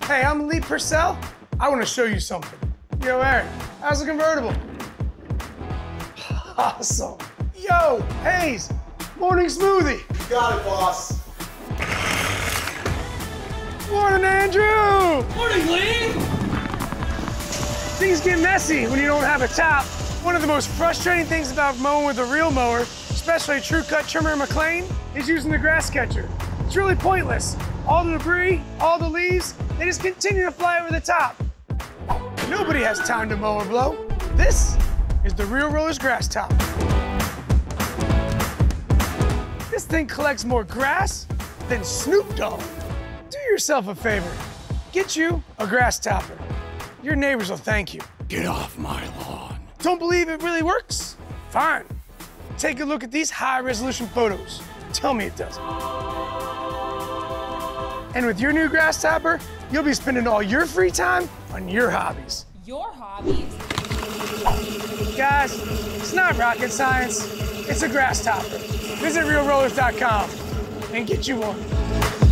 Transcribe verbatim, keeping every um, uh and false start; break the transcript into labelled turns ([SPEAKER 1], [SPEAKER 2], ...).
[SPEAKER 1] Hey, I'm Lee Purcell. I want to show you something. Yo, Eric, how's the convertible? Awesome. Yo, Hayes, morning smoothie.
[SPEAKER 2] You got it, boss.
[SPEAKER 1] Morning, Andrew.
[SPEAKER 3] Morning, Lee.
[SPEAKER 1] Things get messy when you don't have a top. One of the most frustrating things about mowing with a real mower, especially a Tru Cut trimmer McLane, is using the grass catcher. It's really pointless. All the debris, all the leaves, they just continue to fly over the top. Nobody has time to mow or blow. This is the Real Roller's grass top. This thing collects more grass than Snoop Dogg. Do yourself a favor. Get you a grass topper. Your neighbors will thank you.
[SPEAKER 3] Get off my lawn.
[SPEAKER 1] Don't believe it really works? Fine. Take a look at these high-resolution photos. Tell me it doesn't. And with your new grass topper, you'll be spending all your free time on your hobbies.
[SPEAKER 4] Your hobbies?
[SPEAKER 1] Guys, it's not rocket science. It's a grass topper. Visit real rollers dot com and get you one.